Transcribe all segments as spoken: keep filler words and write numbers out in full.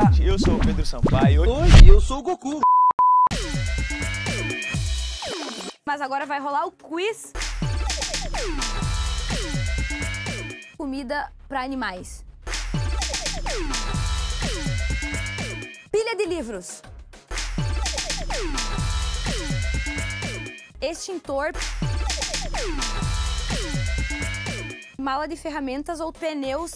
tarde, eu sou o Pedro Sampaio. Oi, eu sou o Goku. Mas agora vai rolar o quiz. Comida para animais. Pilha de livros. Extintor. Mala de ferramentas ou pneus.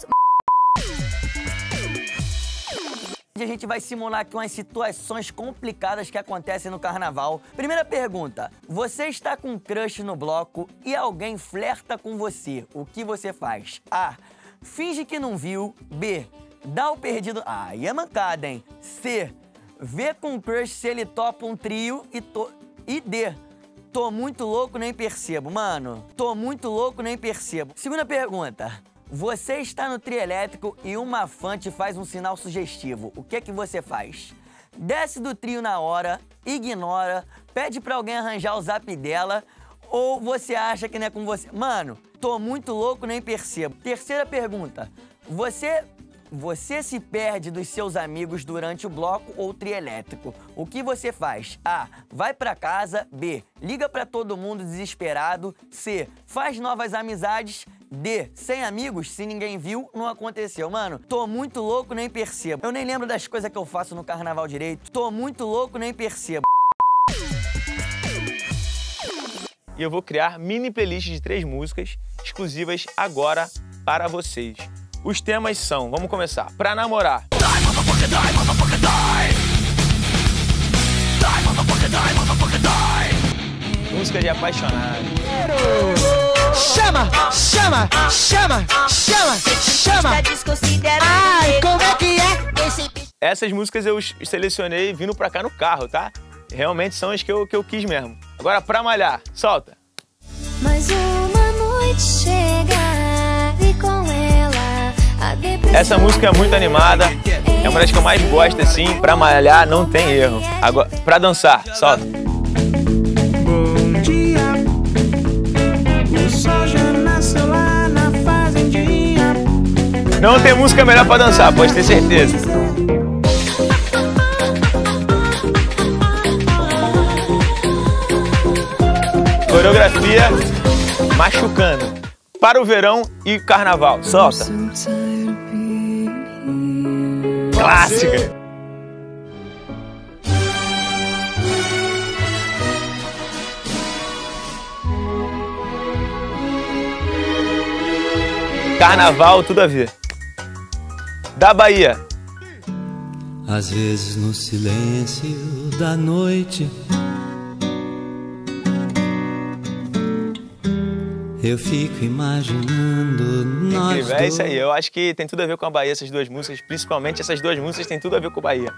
A gente vai simular aqui umas situações complicadas que acontecem no carnaval. Primeira pergunta, você está com um crush no bloco e alguém flerta com você. O que você faz? A, finge que não viu. B, dá o perdido... Ah, aí é mancada, hein? C, vê com o crush se ele topa um trio e... To... E D, tô muito louco, nem percebo. Mano, tô muito louco, nem percebo. Segunda pergunta. Você está no trio elétrico e uma fã te faz um sinal sugestivo. O que é que você faz? Desce do trio na hora, ignora, pede pra alguém arranjar o zap dela ou você acha que não é com você? Mano, tô muito louco, nem percebo. Terceira pergunta. Você... Você se perde dos seus amigos durante o bloco ou trio elétrico. O que você faz? A, vai pra casa. B, liga pra todo mundo desesperado. C, faz novas amizades. D, sem amigos, se ninguém viu, não aconteceu. Mano, tô muito louco, nem percebo. Eu nem lembro das coisas que eu faço no carnaval direito. Tô muito louco, nem percebo. E eu vou criar mini playlists de três músicas exclusivas agora para vocês. Os temas são, vamos começar, pra namorar. Música de apaixonado. Chama, chama, chama, chama, chama. Ai, como é que é? Essas músicas eu selecionei vindo pra cá no carro, tá? Realmente são as que eu, que eu quis mesmo. Agora pra malhar, solta. Mais uma noite chega e com ela a depressão. Essa música é muito animada, é uma das que eu mais gosto, assim. Pra malhar não tem erro. Agora, pra dançar, solta. Bom dia, o sol já nasceu lá na fazendinha. Não tem música melhor pra dançar, pode ter certeza. Coreografia machucando. Para o verão e carnaval. Solta. Clássica. Carnaval, tudo a ver. Da Bahia. Às vezes no silêncio da noite eu fico imaginando nós Incrível, é isso aí. Eu acho que tem tudo a ver com a Bahia, essas duas músicas. Principalmente essas duas músicas têm tudo a ver com a Bahia.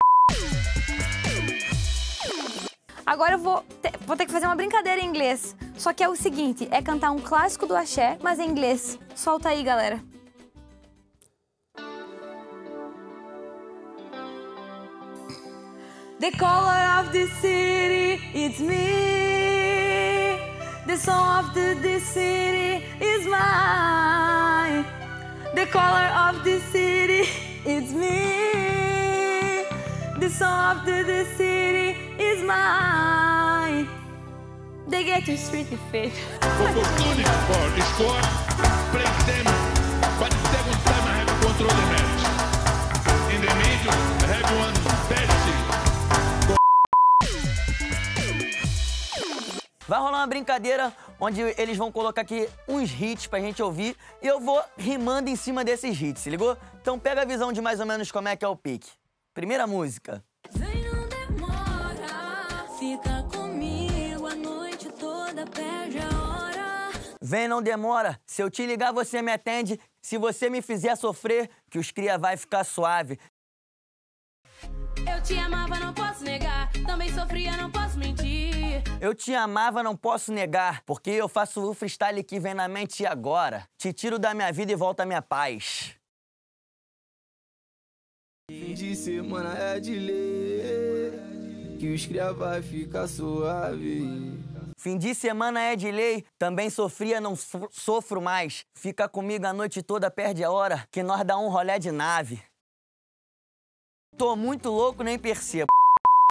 Agora eu vou ter, vou ter que fazer uma brincadeira em inglês. Só que é o seguinte, é cantar um clássico do axé, mas em inglês. Solta aí, galera. The color of the city, it's me. The song of the, the city is mine. The color of the city, it's me. The song of the, the city is mine. They get to street fit. Opportunity for the sport, play them, but second time I have control the match. In the middle, I have one Pepsi. Vai rolar uma brincadeira onde eles vão colocar aqui uns hits pra gente ouvir e eu vou rimando em cima desses hits, se ligou? Então pega a visão de mais ou menos como é que é o pique. Primeira música. Vem, não demora, fica comigo a noite toda, perde a hora. Vem, não demora, se eu te ligar você me atende, se você me fizer sofrer, que os cria vai ficar suave. Eu te amava, não posso negar, também sofria, não posso mentir. Eu te amava, não posso negar, porque eu faço o freestyle que vem na mente agora. Te tiro da minha vida e volta a minha paz. Fim de semana é de lei, que os cria vai ficar suave. Fim de semana é de lei, também sofria, não so- sofro mais. Fica comigo a noite toda, perde a hora, que nós dá um rolé de nave. Tô muito louco, nem percebo.